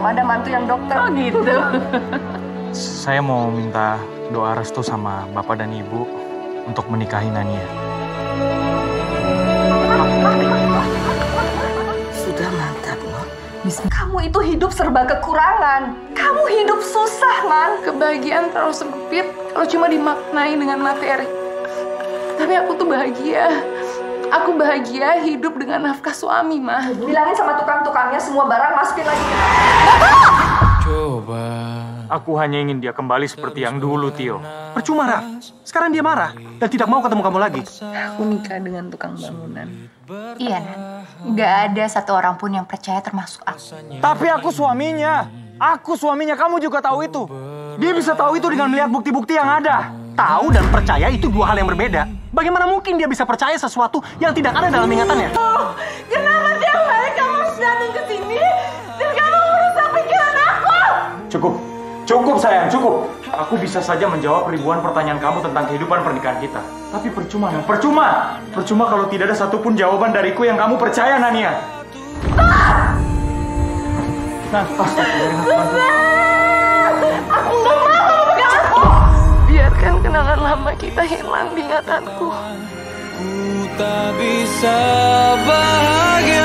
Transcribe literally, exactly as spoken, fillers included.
sama ada mantu yang dokter. Oh gitu. Saya mau minta doa restu sama Bapak dan Ibu untuk menikahi Nania. Sudah mantap loh. Kamu itu hidup serba kekurangan. Kamu hidup susah, Man. Kebahagiaan terlalu sempit kalau cuma dimaknai dengan materi. Tapi aku tuh bahagia. Aku bahagia hidup dengan nafkah suami, Mah. Bilangin sama tukang-tukangnya semua barang masukin lagi. Coba. Aku hanya ingin dia kembali seperti yang dulu, Tio. Percuma, Ra. Sekarang dia marah dan tidak mau ketemu kamu lagi. Aku nikah dengan tukang bangunan. Iya, Nan. Nggak ada satu orang pun yang percaya termasuk aku. Tapi aku suaminya. Aku suaminya, kamu juga tahu itu. Dia bisa tahu itu dengan melihat bukti-bukti yang ada. Tahu dan percaya itu dua hal yang berbeda. Bagaimana mungkin dia bisa percaya sesuatu yang tidak ada dalam ingatannya? Oh, kenapa tiap hari kamu harus datang ke sini dan kamu merusak pikiran aku? Cukup. Cukup, sayang. Cukup. Aku bisa saja menjawab ribuan pertanyaan kamu tentang kehidupan pernikahan kita. Tapi percuma, Nan. Percuma. Percuma kalau tidak ada satupun jawaban dariku yang kamu percaya, Nania. Nah, astagfirullah. Aku nggak mau pegang aku. Biarkan kenangan lama kita hilang di ingatanku. Ku tak bisa bahagia.